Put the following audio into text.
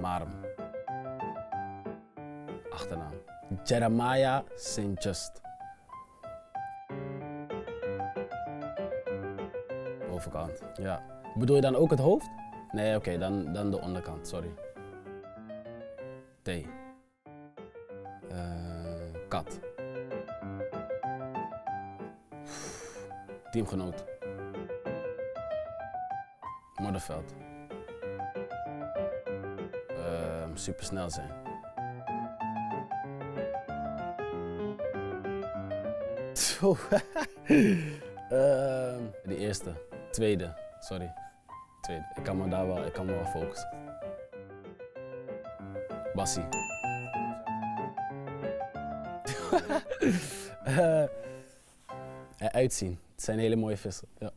Marum. Achternaam. Jeremiah St. Just. Overkant, ja. Bedoel je dan ook het hoofd? Nee, oké, dan de onderkant, sorry. T. Kat. Teamgenoot. Modderveld. Supersnel zijn. De eerste. Tweede. Sorry. Tweede. Ik kan me wel focussen. Bassie. Uitzien. Het zijn hele mooie vissen. Ja.